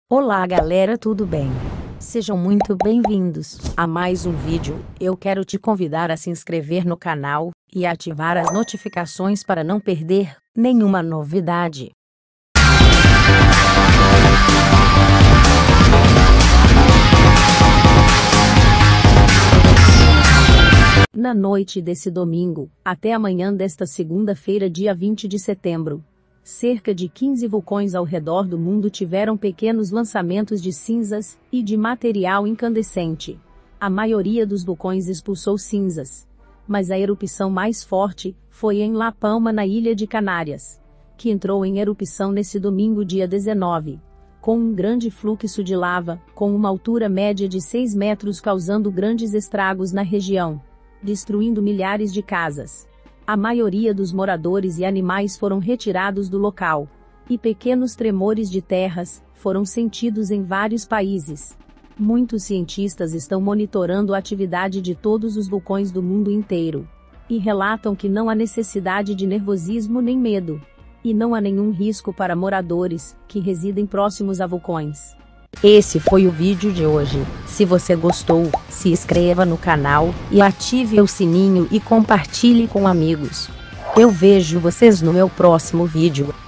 Olá galera, tudo bem? Sejam muito bem-vindos a mais um vídeo. Eu quero te convidar a se inscrever no canal e ativar as notificações para não perder nenhuma novidade. Na noite desse domingo, até amanhã desta segunda-feira, dia 20 de setembro, cerca de 15 vulcões ao redor do mundo tiveram pequenos lançamentos de cinzas e de material incandescente. A maioria dos vulcões expulsou cinzas, mas a erupção mais forte foi em La Palma, na ilha de Canárias, que entrou em erupção nesse domingo, dia 19, com um grande fluxo de lava, com uma altura média de 6 metros, causando grandes estragos na região, destruindo milhares de casas. A maioria dos moradores e animais foram retirados do local, e pequenos tremores de terras foram sentidos em vários países. Muitos cientistas estão monitorando a atividade de todos os vulcões do mundo inteiro, e relatam que não há necessidade de nervosismo nem medo, e não há nenhum risco para moradores que residem próximos a vulcões. Esse foi o vídeo de hoje. Se você gostou, se inscreva no canal e ative o sininho e compartilhe com amigos. Eu vejo vocês no meu próximo vídeo.